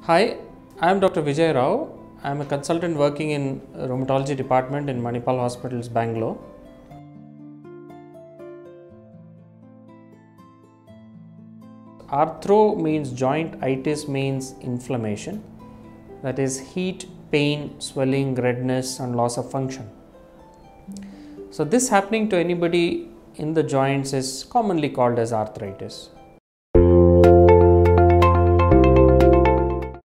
Hi, I am Dr. Vijay Rao. I am a consultant working in Rheumatology Department in Manipal Hospitals Bangalore. Arthro means joint, itis means inflammation, that is heat, pain, swelling, redness and loss of function. So this happening to anybody in the joints is commonly called as arthritis.